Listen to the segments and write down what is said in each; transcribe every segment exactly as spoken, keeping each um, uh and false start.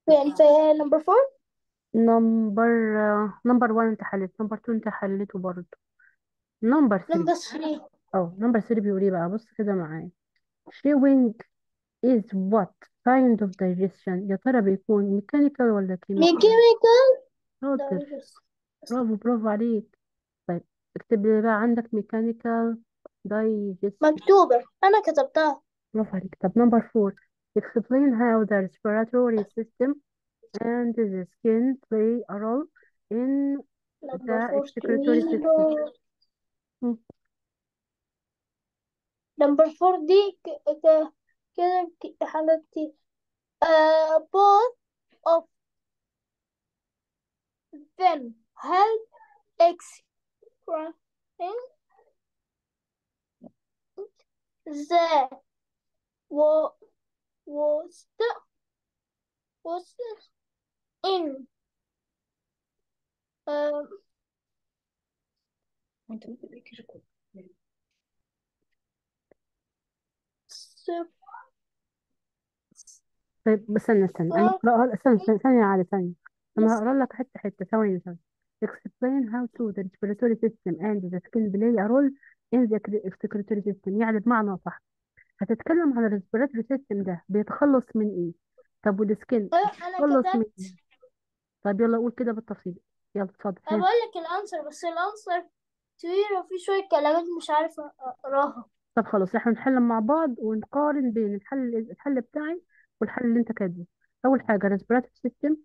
يعني في نمبر فور. نمبر نمبر واحد انت حليت، نمبر اتنين انت حليته برضه، نمبر تلاتة. نمبر ثري. اه نمبر تلاتة بيقول ايه بقى؟ بص كده معايا. chewing is what kind of digestion؟ يا ترى بيكون mechanical ولا chemical؟ ميكانيكال شاطر، دايجست. برافو برافو عليك. طيب اكتب لي بقى عندك mechanical digestion. مكتوبة، أنا كتبتها. برافو عليك. طب نمبر four. explain how the respiratory system and the skin play a role in نمبر the فور excretory system. مم. نمبر فور دي ك- ك- كده ك- حاجات كتير. uh, both of them help expressing the wa- was was in um, طيب بس استنى استنى انا هقراها، استنى استنى ثانية على ثانية. انا هقرا لك حتة حتة، ثواني ثواني. explain how to the respiratory system and the skin play a role in the excretory system. يعني بمعنى صح، هتتكلم عن الريسبيراتوري سيستم ده بيتخلص من ايه؟ طب والسكين أنا بيتخلص من كتبت. ايه؟ طب يلا قول كده بالتفصيل. يلا اتفضل أنا ها. بقول لك الأنسر، بس الأنسر طويلة وفي شوية كلمات مش عارفة أقراها. طب خلاص احنا نحل مع بعض ونقارن بين الحل الحل بتاعي والحل اللي انت كاتبه. اول حاجه ريسبيراتوري سيستم.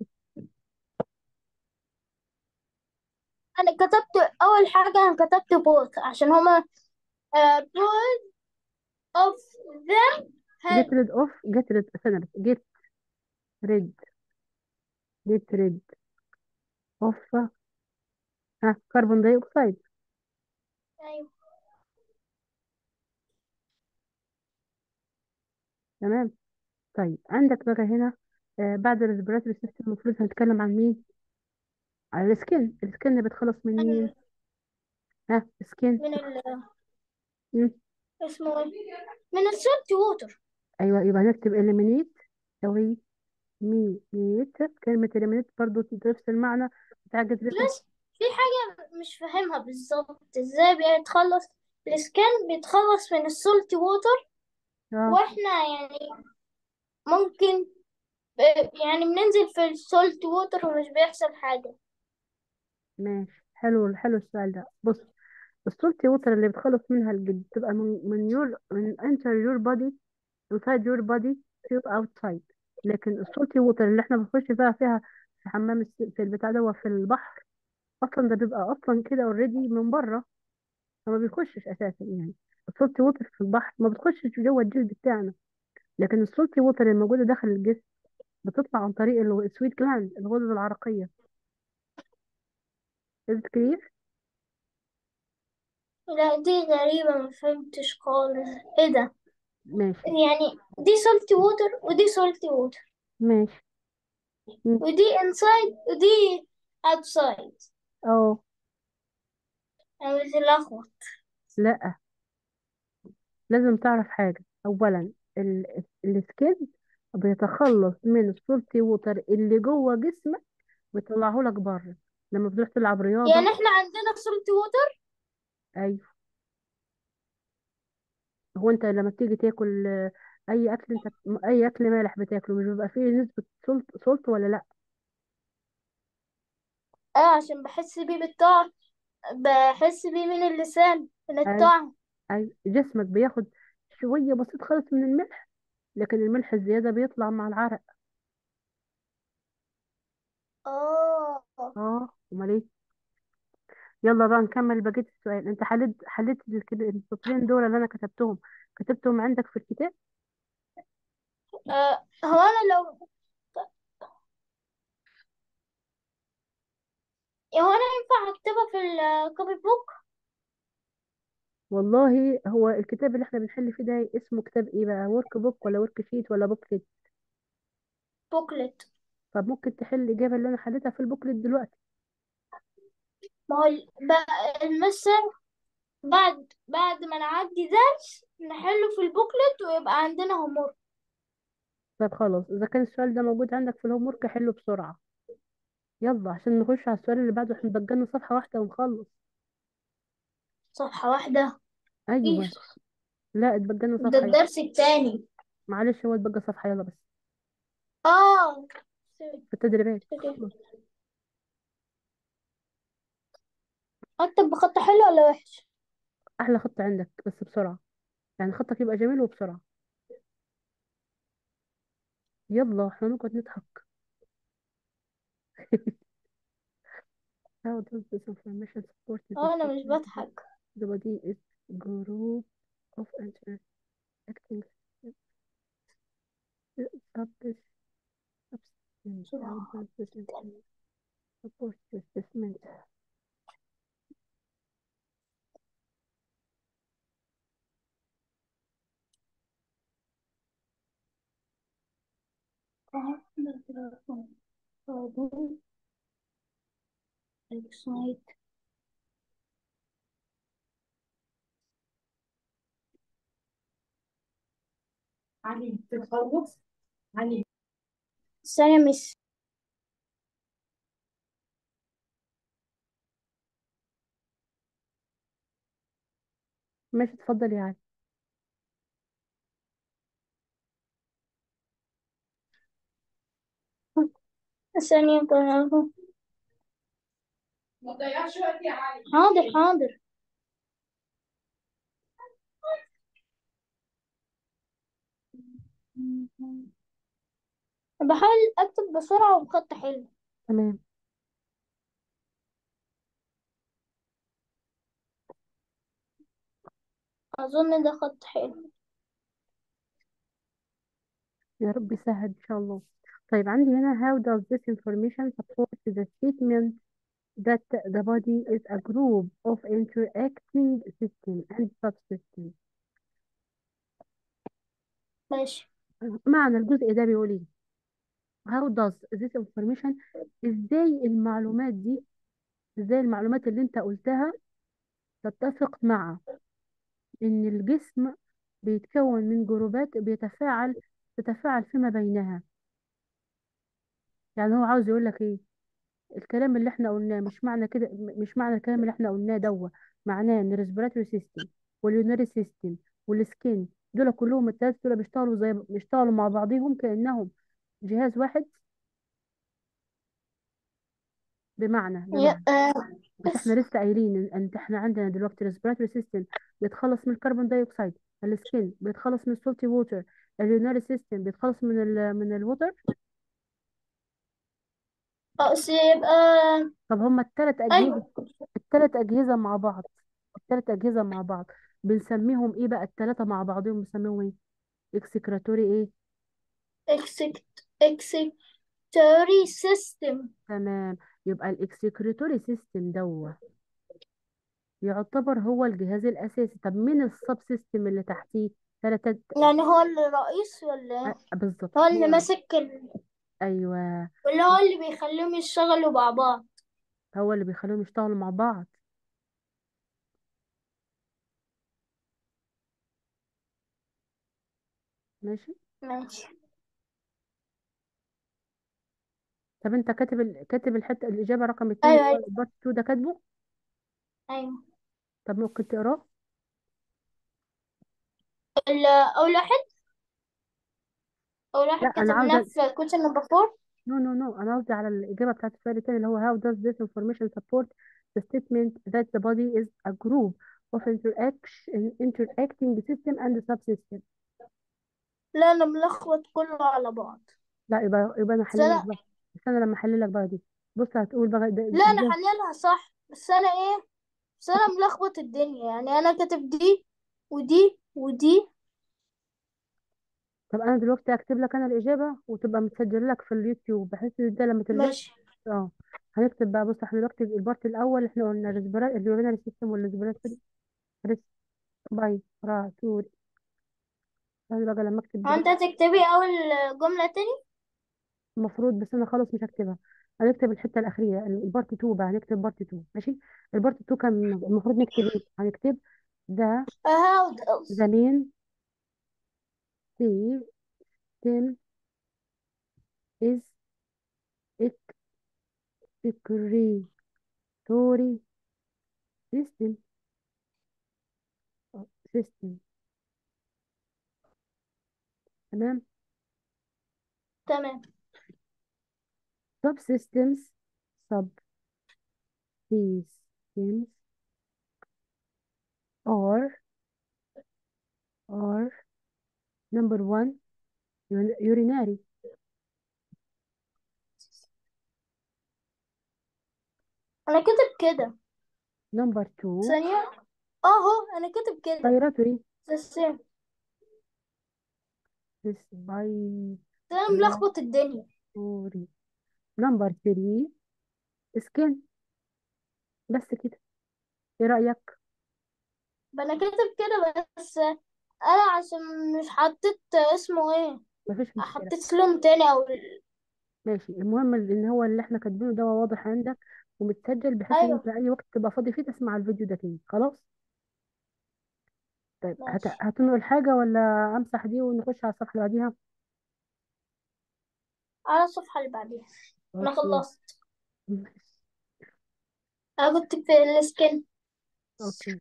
أنا كتبت أول حاجة، أنا كتبت بوث عشان هما uh, both of them جيت help. ريد اوف جيت ريد استنى بس جيت ريد جيت ريد اوف ها كربون داي اوكسيد. أيوة. تمام. طيب عندك بقى هنا آه بعد الريسبيراتوري سيستم المفروض هنتكلم عن مين؟ على السكين. السكين اللي بتخلص من مين؟ أنا ها سكين. من ال اسمه إيه؟ من السولت ووتر. ايوه يبقى هنكتب eliminate. سوي ميت. كلمة eliminate برضو نفس المعنى بتاع get rid of. بس في حاجة مش فاهمها بالظبط، ازاي بيتخلص الاسكان بيتخلص من السولت ووتر، اه واحنا يعني ممكن ب- يعني بننزل في السولت ووتر ومش بيحصل حاجة. ماشي، حلو حلو السؤال ده. بص، السولتي ووتر اللي بتخلص منها الجلد تبقى من من يور من enter your body inside your body to outside. لكن السولتي ووتر اللي احنا بنخش فيها فيها في حمام الس- في البتاع ده في البحر، اصلا ده بيبقى اصلا كده اوريدي من بره، فما بيخشش اساسا يعني. السولتي ووتر في البحر ما بتخشش جوه الجلد بتاعنا، لكن السولتي ووتر الموجوده داخل الجسم بتطلع عن طريق السويت جلاند، الغدد العرقيه. is it clear؟ لا دي غريبة، ما فهمتش خالص. ايه ده؟ ماشي يعني دي سولت ووتر ودي سولت ووتر، ماشي. مم. ودي انسايد ودي اوتسايد. اه انا بتلخبط. لا، لازم تعرف حاجة. أولا ال- السكين بيتخلص من السولتي ووتر اللي جوه جسمك ويطلعه لك بره لما بتروح تلعب رياضة. يعني احنا عندنا سولت ووتر. أيوة. هو أنت لما بتيجي تاكل آه، أي أكل، أنت أي أكل مالح بتاكله مش بيبقى فيه نسبة سولت سولت ولا لأ؟ اه، عشان بحس بيه بالطعم، بحس بيه من اللسان من أيوة الطعم. أيوة. جسمك بياخد شوية بسيط خالص من الملح، لكن الملح الزيادة بيطلع مع العرق. اه. اه امال ايه. يلا بقى نكمل بقية السؤال. انت حليت حليت الك- السطرين دول اللي انا كتبتهم، كتبتهم عندك في الكتاب؟ آه، هو انا لو هو انا ينفع اكتبها في الكوبي بوك؟ والله هو الكتاب اللي احنا بنحل فيه ده اسمه كتاب ايه بقى؟ ورك بوك ولا ورك شيت ولا بوكلت؟ بوكلت. طب ممكن تحل الاجابه اللي انا حليتها في البوكلت دلوقتي. ما هو ال- بقى المستر بعد بعد ما نعدي درس نحله في البوكلت ويبقى عندنا هومورك. طيب خلاص، اذا كان السؤال ده موجود عندك في الهوم ورك حله بسرعة. يلا عشان نخش على السؤال اللي بعده، احنا بقالنا صفحة واحدة ونخلص. صفحة واحدة؟ ايوه. مفيش. لا اتبقالنا ده صفحة، يلا. الدرس التاني. معلش، هو اتبقى صفحة، يلا بس. اه. في التدريبات خلاص. اكتب بخط حلو ولا وحش؟ احلى خط عندك بس بسرعة، يعني خطك يبقى جميل وبسرعة. يلا احنا نقعد نضحك. How does this information support the اه انا مش statement that بضحك. the body is group of interacting substances? How بسرعة. does this information support the statement? علي تتخلص. علي. ثانية مش. ماشي، اتفضل يا علي. ثانية كمان. ما تضيعش وقت يا علي. حاضر حاضر. بحاول اكتب بسرعة وبخط حلو. تمام. اظن ده خط حلو. يا رب يسهل ان شاء الله. طيب عندي هنا how does this information support the statement that the body is a group of interacting system and subsystems. ماشي. معنى الجزء ده بيقول ايه؟ how does this information، ازاي المعلومات دي، ازاي المعلومات اللي انت قلتها تتفق مع ان الجسم بيتكون من جروبات بيتفاعل تتفاعل فيما بينها. يعني هو عاوز يقول لك ايه؟ الكلام اللي احنا قلناه مش معنى كده، مش معنى الكلام اللي احنا قلناه دوه معناه ان الريسبيراتوري سيستم واليوناري سيستم والسكين دول كلهم التلاتة دول بيشتغلوا زي بيشتغلوا مع بعضهم كأنهم جهاز واحد. بمعنى يا- بمعنى آه، مش احنا بس. لسه قايلين ان إن احنا عندنا دلوقتي ريسبيراتوري سيستم بيتخلص من الكربون دايوكسيد، السكين بيتخلص من السولتي ووتر، اليوناري سيستم بيتخلص من ال من الووتر. بس يبقى. طب هما الثلاث اجهزه، ايوه. الثلاث اجهزه مع بعض، الثلاث اجهزه مع بعض بنسميهم ايه بقى؟ الثلاثه مع بعضهم بنسميهم ايه؟ اكسكراتوري ايه؟ اكسكتوري سيستم. تمام. يبقى الاكسكريتوري سيستم دوت يعتبر هو الجهاز الاساسي. طب مين السب سيستم اللي تحتيه؟ ثلاثه. يعني هو اللي رئيس ولا أه إيه؟ بالظبط، هو اللي هو. ماسك ال... ايوه. ولا هو اللي بيخليهم يشتغلوا مع بعض؟ هو اللي بيخليهم يشتغلوا مع بعض. ماشي. ماشي. طب انت كاتب ال... كاتب الحته الاجابه رقم اتنين اللي ايوه هو ايوه. البارت اتنين ده كاتبه؟ ايوه. طب ممكن تقراه؟ ال- اول واحد. اول لا واحد انا كتبناه عاوزه. في كويشن نمبر فور. نو نو نو انا قصدي على الاجابه بتاعت السؤال التاني اللي هو how does this information support the statement that the body is a group of interaction interacting system and subsystem. لا انا ملخبط كله على بعض. لا يبقى يبقى انا بس احلل لك انا. بقى. بس انا لما احلل لك بقى دي، بص هتقول بقى ده لا انا ازاي. حللها صح، بس انا ايه. بس انا ملخبط الدنيا، يعني انا كاتب دي ودي ودي. طب انا دلوقتي اكتب لك انا الاجابه وتبقى متسجله لك في اليوتيوب بحيث ان ده لما ترجع. ماشي. اه. هنكتب بقى، بص احنا دلوقتي البارت الاول احنا قلنا الريسبيرا اليورينال سيستم والريسبيراتوري ريسبيراتوري. انا بقى لما اكتب هو انت دلوقتي هتكتبي اول جملة تاني؟ المفروض، بس انا خلاص مش هكتبها. هنكتب الحته الاخيره البارت اتنين بقى، هنكتب بارت اتنين ماشي. البارت اتنين كان المفروض نكتب ايه؟ هنكتب ده how does زمين سيستم is excretory system system تمام. تمام. subsystems subsystems are are number one ur- urinary. انا كاتب كده. number two ثانية. اهو انا كاتب كده. respiratory. بس respiratory. ده ملخبط الدنيا. number three skin. بس كده، ايه رأيك؟ ما انا كاتب كده بس انا عشان مش حطيت اسمه ايه. مفيش مشكلة. حطيت لون تاني او ال- ماشي، المهم ان هو اللي احنا كاتبينه ده واضح عندك ومتسجل، بحيث ان انت ايوه. اي وقت تبقى فاضي فيه تسمع الفيديو ده تاني. خلاص. طيب هت... ماشي. هتنقل حاجة ولا امسح دي ونخش على الصفحة اللي بعديها؟ على الصفحة اللي بعديها. انا اوكي. خلصت. انا كنت في السكن. اوكي.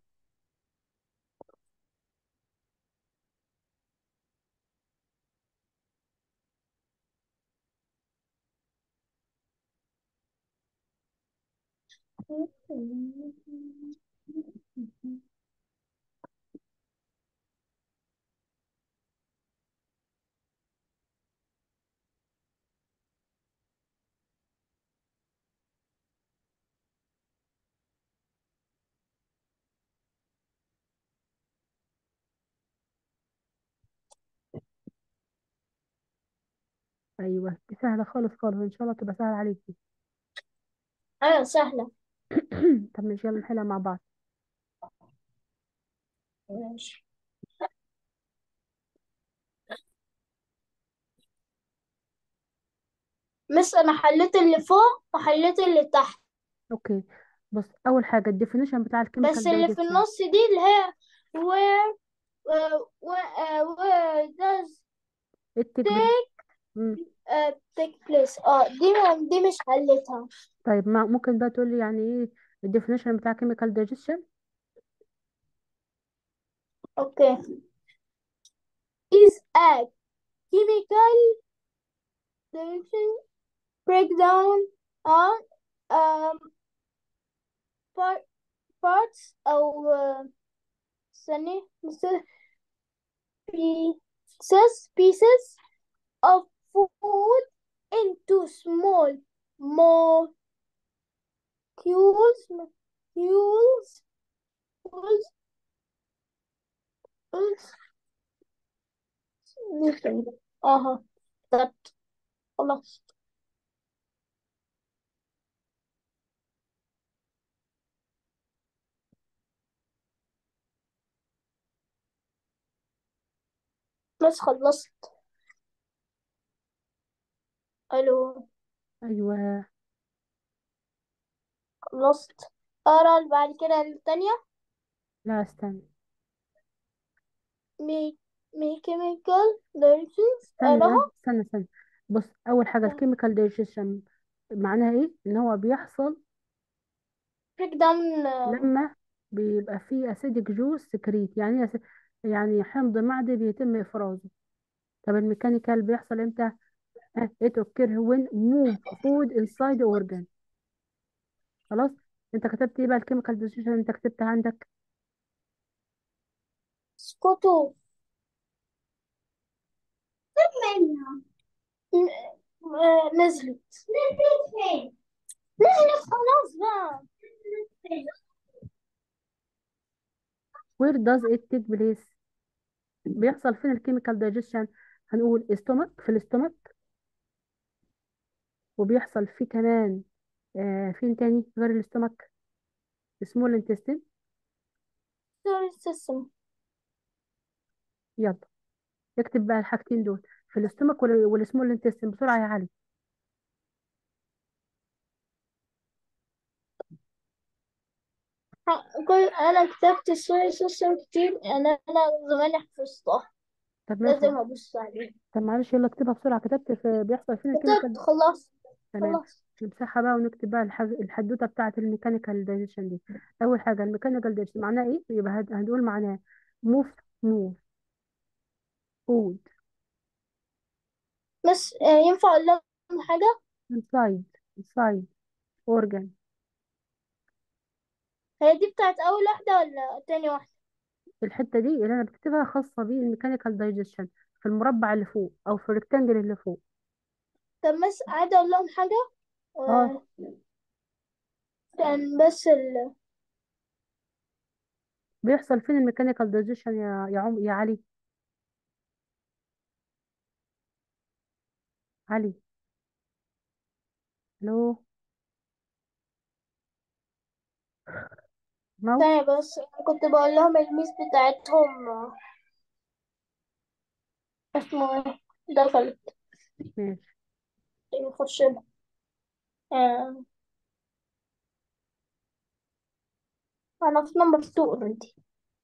ايوه دي سهلة خالص خالص، ان شاء الله تبقى سهلة عليكي. ايوه سهلة. طب ماشي، يلا نحلها مع بعض. ماشي. مس انا حليت اللي فوق وحليت اللي تحت. اوكي. بص، اول حاجة الديفينيشن بتاع بس الكيميكال اللي في دايجيشن. النص دي اللي هي where uh, where, uh, where does التك بال... take مم. uh, take place. اه دي دي مش حليتها. طيب ما ممكن بقى تقولي يعني ايه الديفينيشن بتاع كيميكال دايجيشن؟ اوكي. is a chemical reaction breakdown on um, par- parts أو uh, ثانية مثل pieces pieces of food into small molecules molecules molecules. اها كتبت. خلاص. بس خلصت. الو. ايوه. خلصت. اقرا اللي بعد كده التانية. لا استنى. مي mechanical reactions استنى اقراها. بقى، استنى استنى. بص، اول حاجه الكيميكال دايجيشن معناها ايه؟ ان هو بيحصل break down. آه، لما بيبقى فيه اسيدك جوز سكريت. يعني إيه أسي- يعني حمض معدي بيتم افرازه. طب الميكانيكال بيحصل امتى؟ اه it occur when move food inside organ. خلاص. انت كتبت ايه بقى الكيميكال دايجيشن انت كتبتها عندك؟ اسكتوا منها. م- آه، نزلت. نزلت فين؟ نزلت خلاص بقى. where does it take place؟ بيحصل فين الكيميكال دايجيشن؟ هنقول استومك، في الاستومك. وبيحصل فيه كمان آه فين تاني غير الاستومك؟ سمول انتستين. سوري سيستم. يلا اكتب بقى الحاجتين دول في الاستومك والسمول انتستين بسرعة يا علي. كل انا كتبت سوري سيستم كتير، انا انا زمان حفظتها. طب ماشي. لازم ابص عليه. طب معلش يلا اكتبها بسرعة. كتبت في بيحصل فين كتبت الكيميكال. خلاص. تمام. خلاص. نمسحها بقى ونكتب بقى الحاج... الحدوتة بتاعة الميكانيكال دايجيشن دي. أول حاجة الميكانيكال دايجيشن معناه إيه؟ يبقى هد- هنقول معناه موف موف فود بس آه، ينفع اقول لهم حاجة؟ inside inside organ. هي دي بتاعت اول واحدة ولا تاني واحدة؟ الحتة دي اللي أنا بكتبها خاصة بالميكانيكال دايجيشن في المربع اللي فوق أو في الريكتانجل اللي فوق. طب بس عادي اقول لهم حاجة. اه وكان بس ال... بيحصل فين الميكانيكال دايجيشن يا يا عم يا علي. علي. الو. ماوس. ثانية بس أنا كنت بقول لهم الميس بتاعتهم آه، اسمه ايه، دخلت ماشي. يخش لها. آه، انا في نمبر تو اوريدي.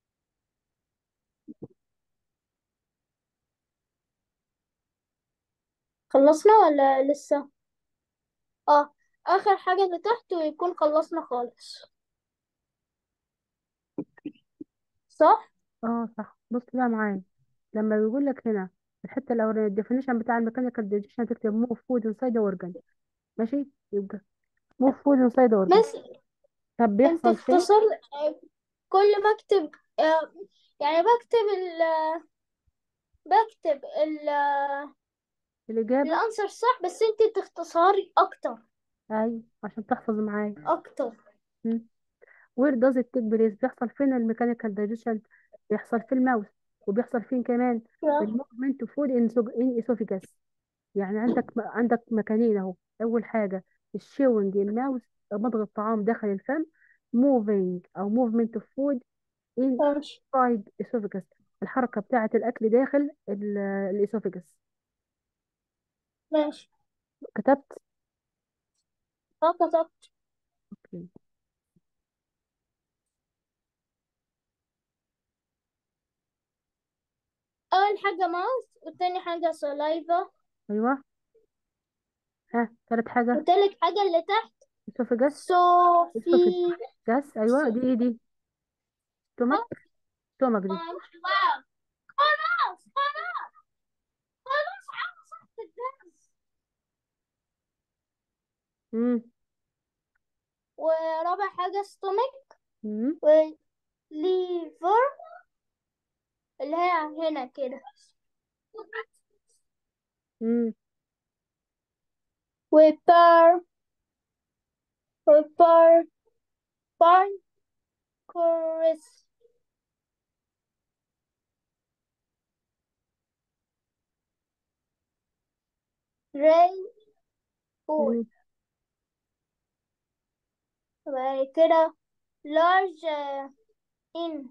خلصنا ولا لسه؟ اه، اخر حاجة اللي تحت ويكون خلصنا خالص. صح. اه صح. بص بقى معايا. لما بيقول لك هنا الحته الاولانيه الديفينيشن بتاع الميكانيكال دايجيشن تكتب موف فود انسايد اورجان. ماشي. يبقى موف فود انسايد اورجان. بس طب انت بيحصل فين. اختصر. آه، كل ما اكتب آه، يعني بكتب ال بكتب ال الاجابه. الانسر صح، بس انت تختصري اكتر. اي عشان تحفظ معايا. اكتر. وير داز ات تيك بليس بيحصل فين الميكانيكال دايجيشن. بيحصل في الماوس. وبيحصل فين كمان الموفمنت فود ان اسوفيجاس. يعني عندك عندك مكانين اهو. اول حاجه الشيوينج الماوس مضغ الطعام داخل الفم. موفينج او موفمنت اوف فود ان ماشي. سايد اسوفيجاس. الحركه بتاعه الاكل داخل الاسوفيجاس. ماشي. كتبت. اه كتبت. اوكي. اول حاجة ماوس، والتاني حاجة سلايفا، ايوه. ها ثالث حاجه وتالت حاجة اللي تحت اسوفيجاس. صوفي. اسوفيجاس ايوه دي ايه دي. ستومك. ستومك دي. خلاص. خلاص خلاص. خلاص خلصت الدرس. امم. ورابع حاجة ستومك، امم. وليفر اللي هي هنا كده، امم. وبار وبار بانكريس، ري فور. امم. وبعد كده large in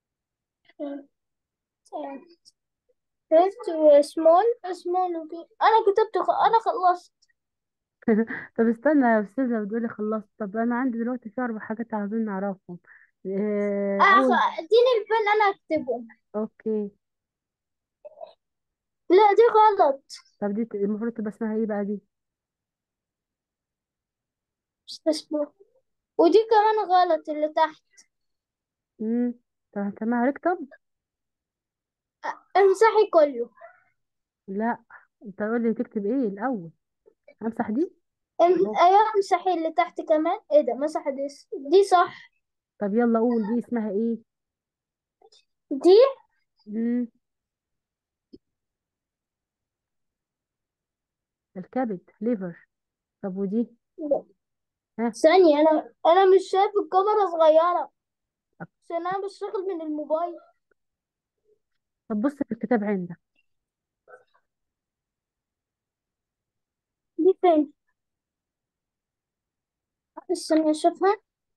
first وسمول سمول وبي. انا كتبت خ... انا خلصت. طب استنى يا استاذه بتقولي خلصت. طب انا عندي دلوقتي في اربع حاجات عاوزين نعرفهم. إيه أخ... اول. اديني البن انا اكتبهم. اوكي. لا دي غلط. طب دي ت- المفروض تبقى اسمها ايه بقى دي. مش اسمه. ودي كمان غلط اللي تحت. امم. طب هنسميها ريكتم. أ- امسحي كله. لا. انت قول لي تكتب ايه الاول. امسح دي. ام... اهو. ايوه امسحي اللي تحت كمان. ايه ده، مسح دي. دي صح. طب يلا قول دي اسمها ايه. دي امم. الكبد ليفر. طب ودي. ها. ثانية، انا انا مش شايف الكاميرا صغيرة عشان انا بشتغل من الموبايل. طب بص في الكتاب عندك. دي فين؟ استني اشوفها.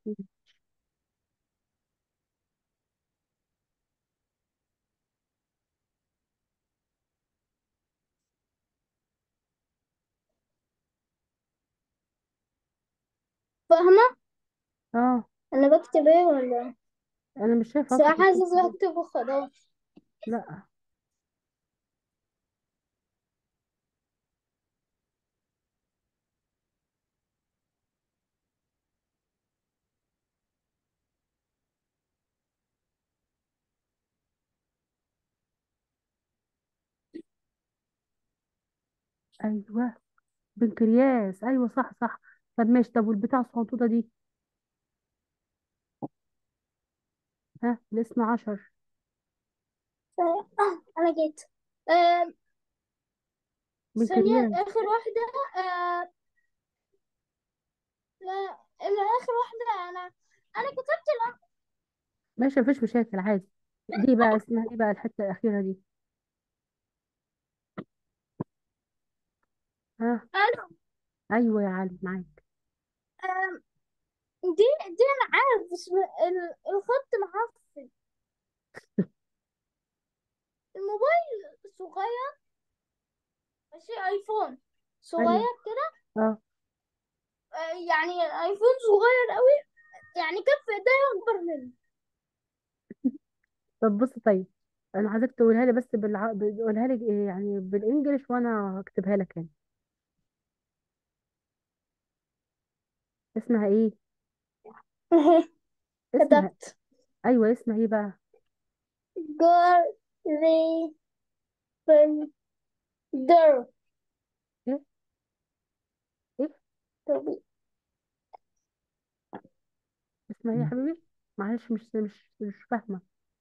فاهمة اه انا بكتب ايه ولا؟ انا مش شايفه بس اصلا أنا في الكتاب. حاسس بكتب وخلاص. لا. ايوه، بنكرياس، ايوه صح صح. طب ماشي، طب والبتاع الصغنطوطه دي؟ ها، الاثنى عشر. آه، أنا جيت. آه، ثانية، بنكرياس. آخر واحدة. آه، لا، اللي آخر واحدة أنا أنا كتبت الأ- ماشي مفيش مشاكل عادي. دي بقى اسمها ايه بقى الحته الاخيره دي؟ ها. أنا ايوه يا علي معاك. آه، دي دي أنا عارف، بس ال- الخط معفن. الموبايل صغير، ماشي، ايفون ايوه. صغير كده. اه. آه، يعني ايفون صغير قوي، يعني كف ايديا اكبر منه. طب بص طيب، انا عايزك تقولها لي بس بالع... تقولها لي إيه يعني بالانجلش وانا هكتبها لك يعني. اسمها ايه؟ اهي اسمها. كتبت. ايوه اسمها ايه بقى؟ جاريفلدر. ايه؟ ايه؟ اسمها ايه يا حبيبي؟ معلش مش مش مش فاهمه.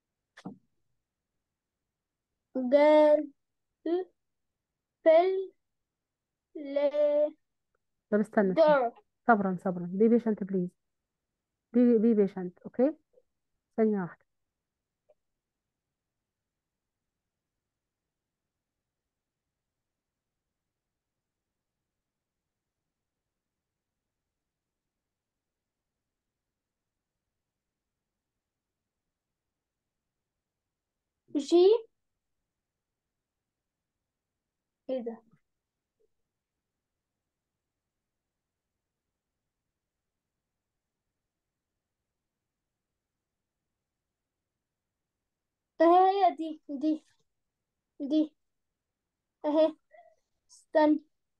جاريفلدر. طب استنى استنى. صبرا صبرا، بي بيشنت بليز. بي بي بيشنت، اوكي. ثانيه واحده. جي. ايه ده؟ اهي هي دي دي دي اهي. استنى،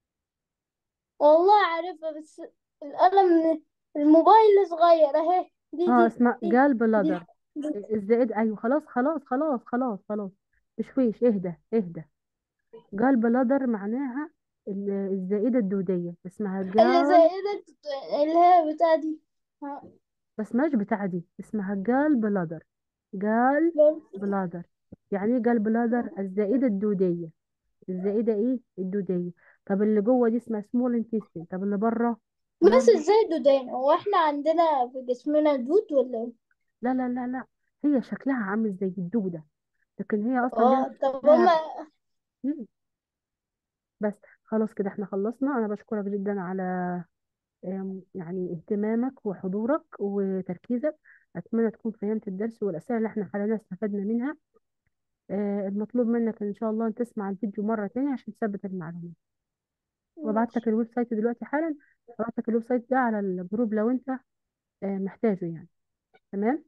والله عارفها، بس القلم الموبايل صغير. اهي دي اه دي اسمها دي جال دي, بلادر. دي. الزائد، ايوه خلاص خلاص خلاص خلاص خلاص خلاص. تشويش، اهدى اهدى. جال بلادر معناها ال- الزائده الدوديه، اسمها اللي زي جال. ايه ده؟ اللي هي بتاع دي. ها. بس ماش بتاع دي، اسمها جال بلادر. جال لول. بلادر. يعني ايه جال بلادر؟ الزائده الدوديه. الزائده ايه؟ الدوديه. طب اللي جوه دي اسمها سمول انتستين، طب اللي بره؟ بس لارج. ازاي دودين؟ هو احنا عندنا في جسمنا دود ولا ايه؟ لا لا لا لا، هي شكلها عامل زي الدوده، لكن هي اصلا ليها. اه، طب هما. ليها. مم. بس خلاص كده احنا خلصنا. انا بشكرك جدا على آم، يعني اهتمامك وحضورك وتركيزك. اتمنى تكون فهمت الدرس والاسئله اللي احنا حليناها استفدنا منها. آه، المطلوب منك ان شاء الله ان تسمع الفيديو مره تانية عشان تثبت المعلومات. وابعت ماشي. لك الويب سايت دلوقتي حالا. ابعت لك الويب سايت ده على الجروب لو انت آه، محتاجه يعني. تمام.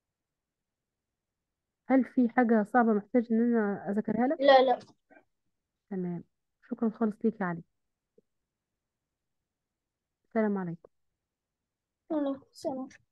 هل في حاجه صعبه محتاج ان انا اذاكرها لك؟ لا لا. تمام. شكرا خالص ليك يا علي. السلام عليكم. أنا سلام.